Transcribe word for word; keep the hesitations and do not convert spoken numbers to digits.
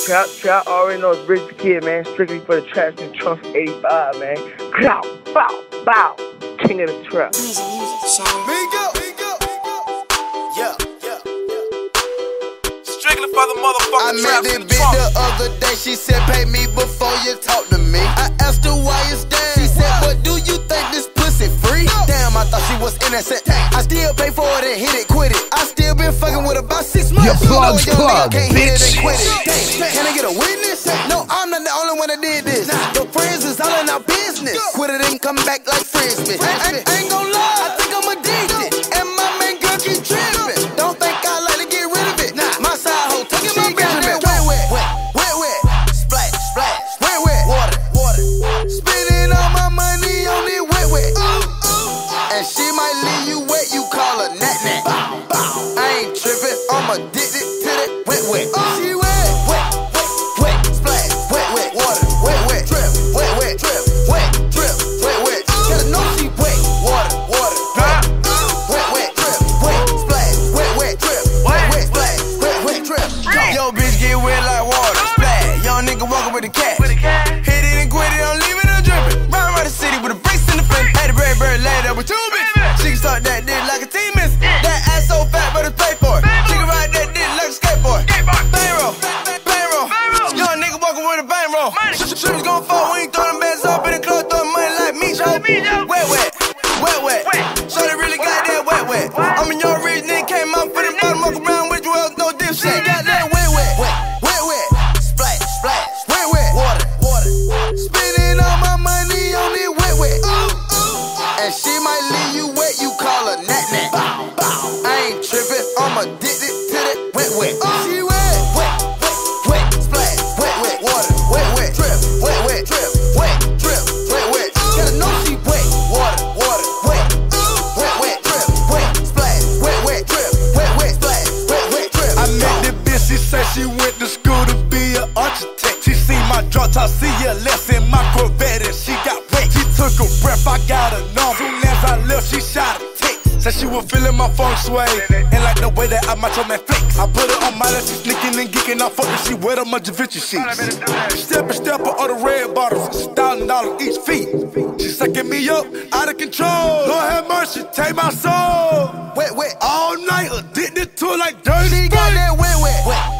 Trap, trap, already know it's Rich the Kid, man. Strictly for the traps and Trump eighty-five, man. Clow, bow, bow. King of the trap. Music, music, sound. Mingo, Mingo, yeah, yeah, yeah. Strictly for the motherfucking I met this bitch the other day. She said, pay me before you talk to me. I asked her why it's down. She said, but do you think this pussy free? Damn, I thought she was innocent. I still pay for it and hit it, quit it. I still been fucking with about six months. Your plug's plug, can't bitch. Hit it and quit it. Damn, can I get a witness? No, I'm not the only one that did this. Your friends is all in our business. Quit it and come back like frisbee. I, I, I ain't gon' lie, I think I'm addicted. And my main girl keep tripping. Don't think I like to get rid of it. My side hoe taking my Benjamin. Wet, wet, wet, wet, wet. Splash, splash. Wet, wet. Water, water. Spending all my money on it wet, wet. And she might leave you wet, you call her nat nat. I ain't tripping, I'm addicted to that wet, wet. She wet, wet, wet, wet. Splash, wet, wet. Water, wet, wet. Drip, wet, wet. Drip, wet, drip, wet, wet. Gotta know she wet. Water, water, wet, wet, wet. Drip, wet, splash, wet, wet. Drip, wet, wet. Splash, wet, wet. Drip. Yo, bitch get wet like water. Splash, young nigga walking with a cat. Hit it and quit it, don't leave it, I'm dripping. Ride around the city with a brace in the front. Had a bird, bird laid up with two bitches. She can start that dick like a team miss. That ass so fat, but it's pay for it. She can ride that dick like a skateboard. Bang roll, bang roll. Young nigga walking with a bang roll. Shooters gon' fall, we ain't throwing bands up in the club, throwing money like me, Joe. Wet, wet, wet, wet. Shorty really got that wet, wet. I'm a young rich nigga, came out for the bottom, walk around with you else, no dipshit. Got that wet, wet, wet, wet. Splash, splash, wet, wet. Water, water. Spending all my money on it wet, wet. And she might leave you wet, you call her nat nat. I ain't tripping, I'm addicted to that wet, wet. She wet, wet, wet, wet. Splash, wet, wet. Water, wet, wet. Drip, wet, wet. Drip, wet, drip, wet, wet. Gotta know she wet. Water, water, wet, wet, wet. Drip, wet, splash, wet, wet. Drip, wet, wet. Splash, wet, wet. Drip. I met the bitch, she said she went to school to be an architect. She seen my drop top, see a less in my Corvette, and she got wet. She took a breath, I got a number. Soon as I left, she shot a text. Said she was feeling my feng shui, and like the way that I match on my flex. I put her on my left, she sneaking and geeking. I fuck her, she wear them Da Vinci sheets. Step and step on the red bottles, it's a thousand dollars each feet. She sucking me up, out of control. Lord have mercy, take my soul. Wet, wet. All night, addicted to it like dirty. She got that wet, wet.